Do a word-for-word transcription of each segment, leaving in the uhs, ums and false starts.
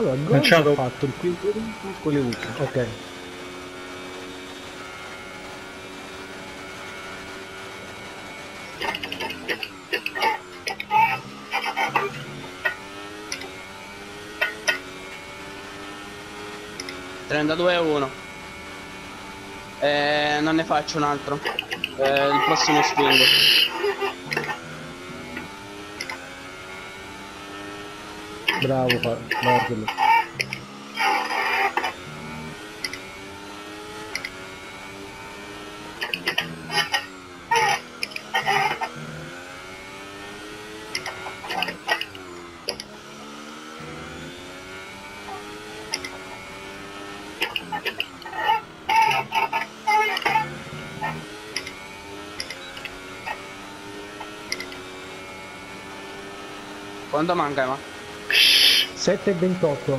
Allora, il Gonzo ha fatto il quinto tempo con le ultime. Ok. trentadue a uno. Eh, non ne faccio un altro. Eh, il prossimo swing. Bravo, Marcello. Quanto manca, ma? sette e ventotto.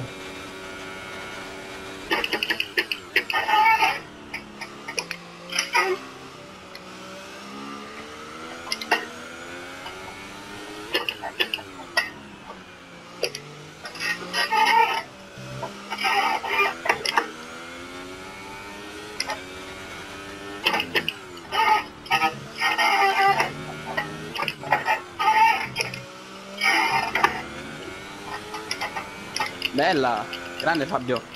Bella, grande Fabio.